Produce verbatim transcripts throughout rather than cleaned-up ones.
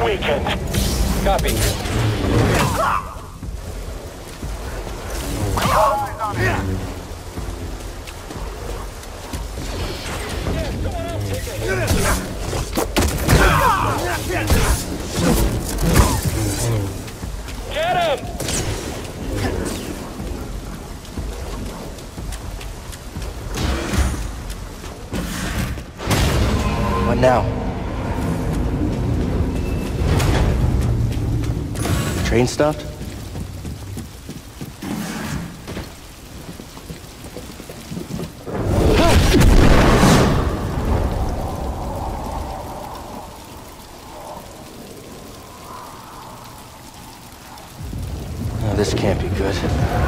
weakened. Copy. Get him! What now? Train stopped? Oh, this can't be good.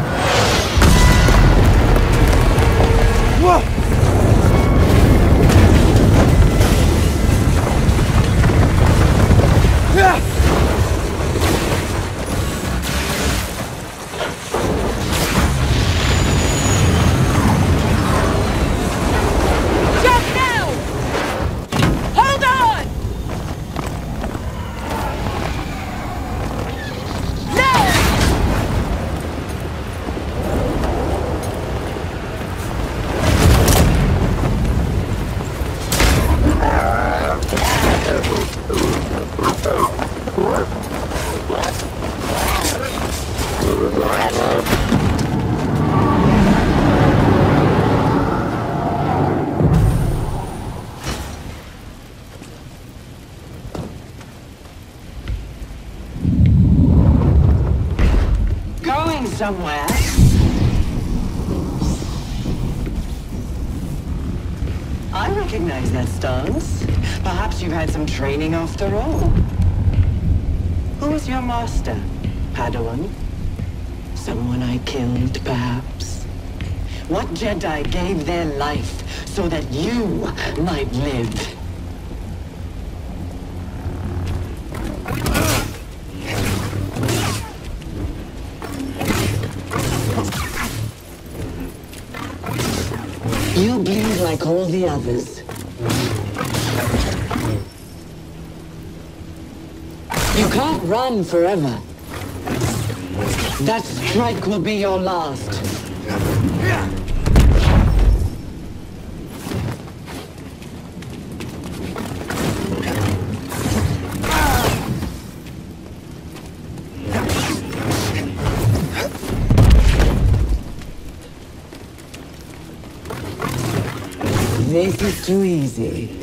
Whoa! Somewhere. I recognize that stance. Perhaps you've had some training after all. Who was your master, Padawan? Someone I killed, perhaps? What Jedi gave their life so that you might live? You bleed like all the others. You can't run forever. That strike will be your last. This is too easy.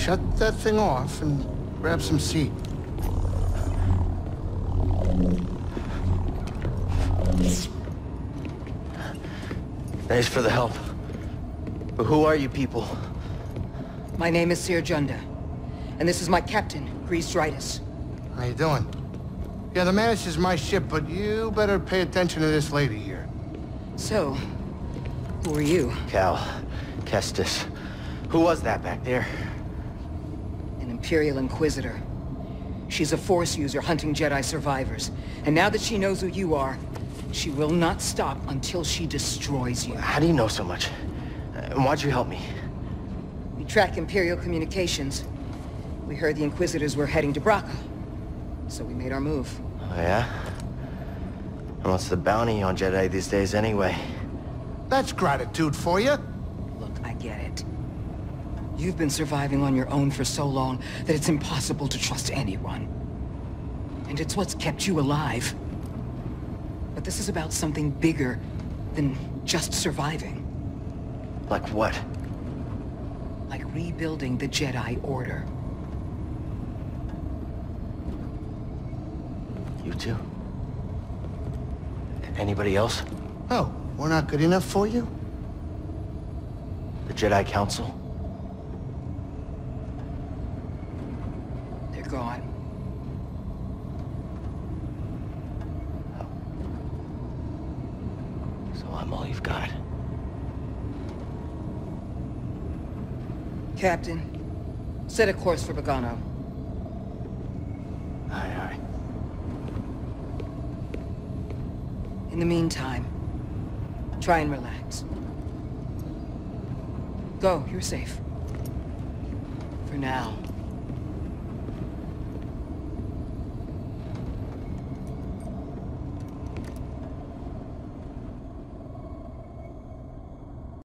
shut that thing off and grab some seat. Thanks for the help. But who are you people? My name is Seer Junda, and this is my captain, Grease Dritus. How you doing? Yeah, the Mantis is my ship, but you better pay attention to this lady here. So, who are you? Cal. Kestis. Who was that back there? An Imperial Inquisitor. She's a Force user hunting Jedi survivors. And now that she knows who you are, she will not stop until she destroys you. How do you know so much? And why'd you help me? We track Imperial communications. We heard the Inquisitors were heading to Bracca. So we made our move. Oh, yeah? And what's the bounty on Jedi these days anyway? That's gratitude for you. Look, I get it. You've been surviving on your own for so long that it's impossible to trust anyone. And it's what's kept you alive. But this is about something bigger than just surviving. Like what? Like rebuilding the Jedi Order. You two? Anybody else? Oh, we're not good enough for you? The Jedi Council? They're gone. So I'm all you've got. Captain, set a course for Bogano. Aye, aye. In the meantime, try and relax. Go, you're safe. For now.